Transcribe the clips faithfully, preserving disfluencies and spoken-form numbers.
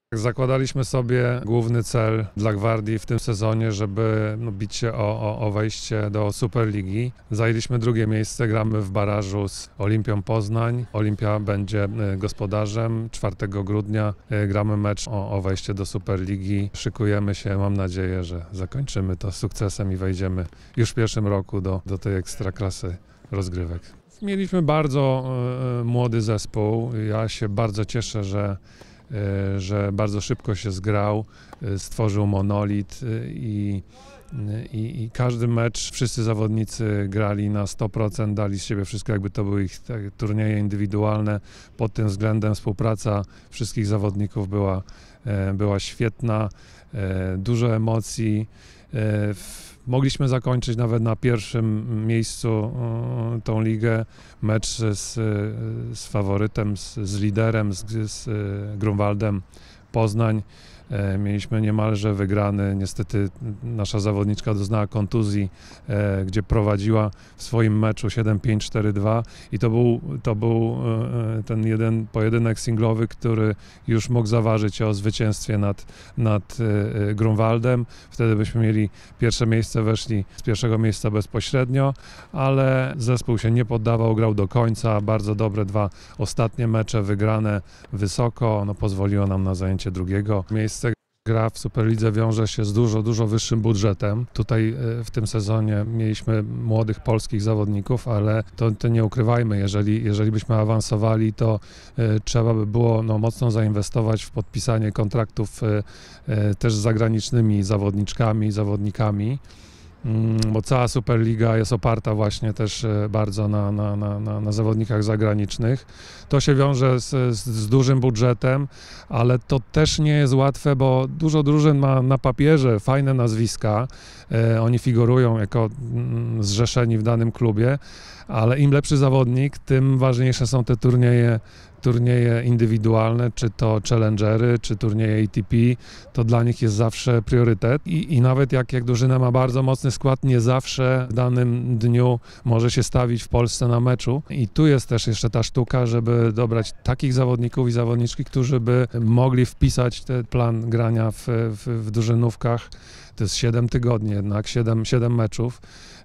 Zakładaliśmy sobie główny cel dla Gwardii w tym sezonie, żeby no, bić się o, o, o wejście do Superligi. Zajęliśmy drugie miejsce, gramy w barażu z Olimpią Poznań. Olimpia będzie gospodarzem. czwartego grudnia gramy mecz o, o wejście do Superligi. Szykujemy się, mam nadzieję, że zakończymy to sukcesem i wejdziemy już w pierwszym roku do, do tej ekstraklasy rozgrywek. Mieliśmy bardzo e, młody zespół. Ja się bardzo cieszę, że że bardzo szybko się zgrał, stworzył monolit i, i, i każdy mecz, wszyscy zawodnicy grali na sto procent, dali z siebie wszystko, jakby to były ich tak, turnieje indywidualne. Pod tym względem współpraca wszystkich zawodników była, była świetna, dużo emocji. Mogliśmy zakończyć nawet na pierwszym miejscu tą ligę, mecz z, z faworytem, z, z liderem, z, z Grunwaldem Poznań. Mieliśmy niemalże wygrany. Niestety nasza zawodniczka doznała kontuzji, gdzie prowadziła w swoim meczu siedem pięć cztery dwa i to był, to był ten jeden pojedynek singlowy, który już mógł zaważyć o zwycięstwie nad, nad Grunwaldem. Wtedy byśmy mieli pierwsze miejsce, weszli z pierwszego miejsca bezpośrednio, ale zespół się nie poddawał, grał do końca. Bardzo dobre dwa ostatnie mecze wygrane wysoko, no, pozwoliło nam na zajęcie drugiego miejsca. Gra w Superlidze wiąże się z dużo, dużo wyższym budżetem. Tutaj w tym sezonie mieliśmy młodych polskich zawodników, ale to, to nie ukrywajmy, jeżeli, jeżeli byśmy awansowali, to y, trzeba by było no, mocno zainwestować w podpisanie kontraktów y, y, też z zagranicznymi zawodniczkami, zawodnikami. Bo cała Superliga jest oparta właśnie też bardzo na, na, na, na zawodnikach zagranicznych. To się wiąże z, z dużym budżetem, ale to też nie jest łatwe, bo dużo drużyn ma na papierze fajne nazwiska. E, oni figurują jako mm, zrzeszeni w danym klubie, ale im lepszy zawodnik, tym ważniejsze są te turnieje turnieje indywidualne, czy to challengery, czy turnieje A T P, to dla nich jest zawsze priorytet i, i nawet jak, jak drużyna ma bardzo mocny skład, nie zawsze w danym dniu może się stawić w Polsce na meczu i tu jest też jeszcze ta sztuka, żeby dobrać takich zawodników i zawodniczki, którzy by mogli wpisać ten plan grania w, w, w drużynówkach. To jest siedem tygodni jednak, siedem meczów,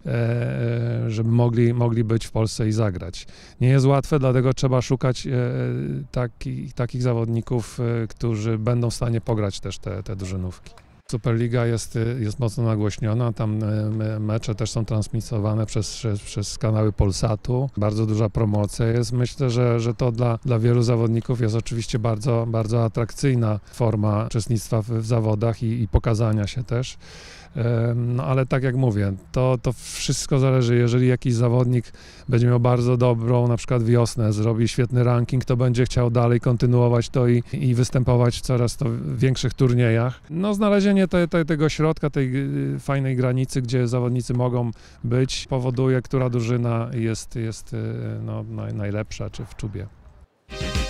e, żeby mogli, mogli być w Polsce i zagrać. Nie jest łatwe, dlatego trzeba szukać e, taki, takich zawodników, e, którzy będą w stanie pograć też te, te drużynówki. Superliga jest, jest mocno nagłośniona, tam mecze też są transmitowane przez, przez, przez kanały Polsatu. Bardzo duża promocja jest. Myślę, że, że to dla, dla wielu zawodników jest oczywiście bardzo, bardzo atrakcyjna forma uczestnictwa w, w zawodach i, i pokazania się też. No ale tak jak mówię, to, to wszystko zależy, jeżeli jakiś zawodnik będzie miał bardzo dobrą na przykład wiosnę, zrobi świetny ranking, to będzie chciał dalej kontynuować to i, i występować w coraz to większych turniejach. No znalezienie te, te, tego środka, tej fajnej granicy, gdzie zawodnicy mogą być, powoduje, która drużyna jest, jest no, naj, najlepsza czy w czubie.